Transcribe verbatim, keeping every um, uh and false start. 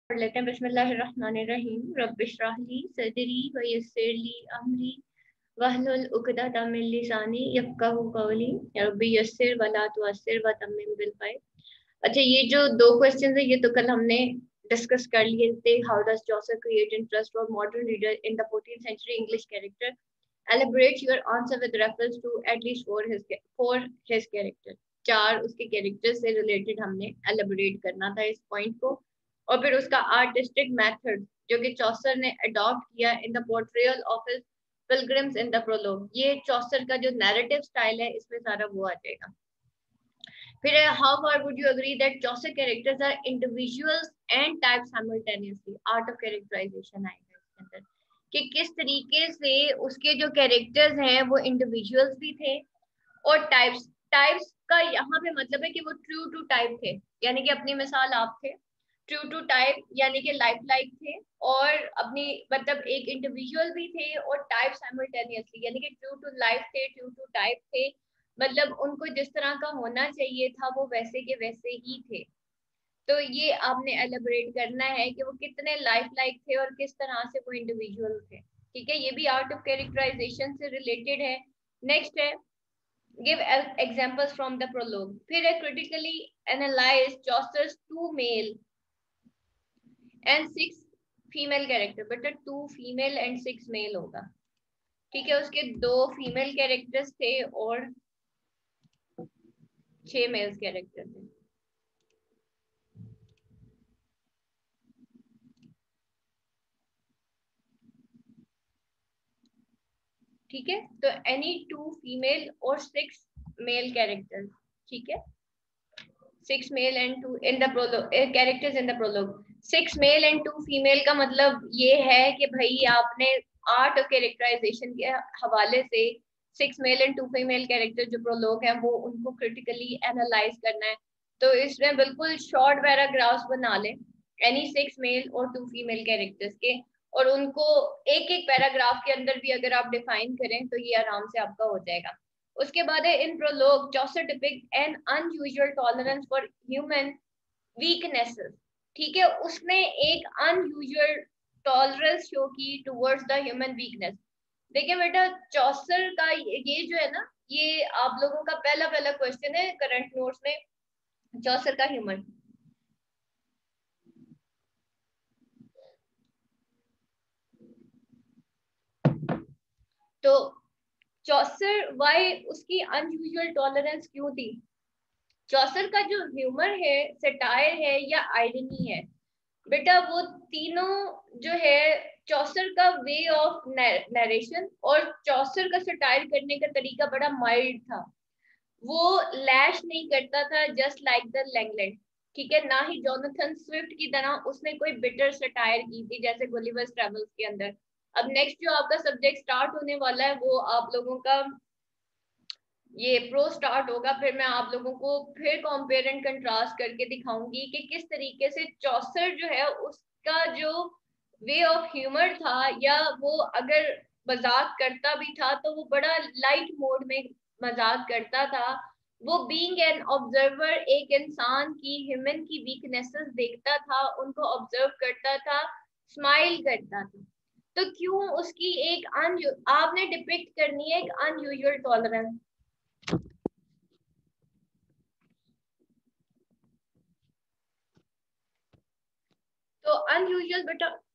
पढ़ लेते हैं। बिस्मिल्लाहिर्रहमानिर्रहीम। रब्बिश्रह ली सदरी व यस्सिर ली अमरी वहलुल उक़दतम मिन लिसानी यफ़क़हू क़ौली रब्बी यस्सिर वला तुअस्सिर व तम्मिम बिल खैर। अच्छा, ये जो दो क्वेश्चंस है ये तो कल हमने डिस्कस कर लिए थे। How does Chaucer create interest for modern reader in the fourteenth century English character? Elaborate your answer with reference to at least four his four his character. चार उसके कैरेक्टर से रिलेटेड हमने एलिब्रेट करना था इस पॉइंट को। और फिर उसका आर्टिस्टिक मेथड जो कि चौसर ने अडॉप्ट किया in the portrayal of his pilgrims in the prologue. ये चौसर का जो नैरेटिव स्टाइल है इसमें सारा वो आ जाएगा। फिर how far would you agree that Chaucer characters are individuals and types simultaneously? Art of characterisation आएगा इसके अंदर कि किस तरीके से उसके जो कैरेक्टर्स हैं वो इंडिविजुअल्स भी थे और टाइप्स। टाइप्स का यहाँ पे मतलब है कि वो ट्रू टू टाइप थे, यानी कि अपनी मिसाल आप थे। ट्रू टू टाइप यानी कि लाइफ लाइक थे और अपनी मतलब एक इंडिविजुअल भी थे और टाइप साइमल्टेनियसली, यानी कि ट्रू टू लाइफ थे, ट्रू टू टाइप थे। मतलब उनको जिस तरह का होना चाहिए था वो वैसे के वैसे ही थे। तो ये आपने एलिब्रेट करना है कि वो कितने लाइफ लाइक थे और किस तरह से वो इंडिविजुअल थे। ठीक है, ये भी आर्ट ऑफ कैरेक्टराइजेशन से रिलेटेड है। नेक्स्ट है give examples from the prologue. फिर है critically analyze Chaucer's two male and six female character। बेटा two female and six male होगा। ठीक है, उसके दो फीमेल कैरेक्टर्स थे और छह मेल कैरेक्टर थे। ठीक है, तो एनी टू फीमेल और सिक्स मेल कैरेक्टर्स। ठीक है, six male and two in the prologue characters in the prologue. Six male and two female का मतलब ये है कि भाई आपने आर्ट ऑफ कैरेक्टराइजेशन के हवाले से six male and two female character जो प्रोलोग है वो उनको क्रिटिकली एनालाइज करना है। तो इसमें बिल्कुल शॉर्ट पैराग्राफ्स बना लें एनी सिक्स मेल और टू फीमेल कैरेक्टर्स के, और उनको एक एक पैराग्राफ के अंदर भी अगर आप डिफाइन करें तो ये आराम से आपका हो जाएगा। उसके बाद है in prologue Chaucer depict an unusual tolerance for human weaknesses. ठीक है, उसने एक अनयूजुअल टॉलरेंस शो की टुवर्ड्स द ह्यूमन वीकनेस। देखिए बेटा, चौसर का ये जो है ना, ये आप लोगों का पहला पहला क्वेश्चन है करंट नोट्स में, चौसर का ह्यूमर। तो चौसर वाई उसकी अनयूजुअल टॉलरेंस क्यों थी? चौसर का जो ह्यूमर है, सटायर है या आयरनी है, बेटा वो तीनों जो है चौसर का वे ऑफ नरेशन और चौसर का सटायर करने का तरीका बड़ा माइल्ड था। वो लैश नहीं करता था जस्ट लाइक द लैंगलैंड। ठीक है, ना ही जोनाथन स्विफ्ट की तरह उसने कोई बिटर सटायर की थी जैसे गुलिवर्स ट्रैवल्स के अंदर। अब नेक्स्ट जो आपका सब्जेक्ट स्टार्ट होने वाला है वो आप लोगों का ये प्रो स्टार्ट होगा। फिर मैं आप लोगों को फिर कंपेयर एंड कंट्रास्ट करके दिखाऊंगी कि किस तरीके से चौसर जो है उसका जो वे ऑफ ह्यूमर था, या वो अगर मजाक करता भी था तो वो बड़ा लाइट मोड में मजाक करता था। वो बीइंग एन ऑब्जर्वर एक इंसान की ह्यूमन की वीकनेसेस देखता था, उनको ऑब्जर्व करता था, स्माइल करता था। तो क्यों उसकी एक अन आपने डिपिक्ट करनी है एक अनयूजुअल टॉलरेंस। तो अनयूजुअल बेटा